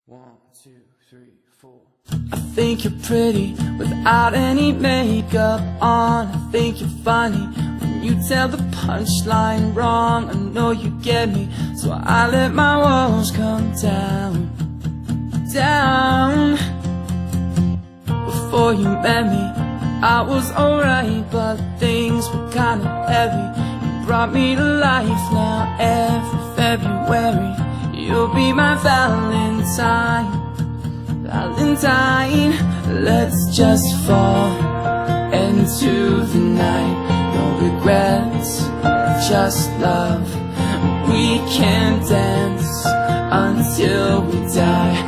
1, 2, 3, 4. I think you're pretty without any makeup on. I think you're funny when you tell the punchline wrong. I know you get me, so I let my walls come down, down. Before you met me, I was alright, but things were kinda heavy. You brought me to life. Now every February you'll be my Valentine, Valentine. Let's just fall into the night. No regrets, just love. We can dance until we die.